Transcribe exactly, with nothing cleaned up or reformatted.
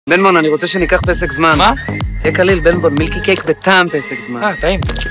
בנבון, אני רוצה שניקח פסק זמן. מה? תהיה קליל, בנבון, מילקי קייק בטעם פסק זמן. אה, טעים.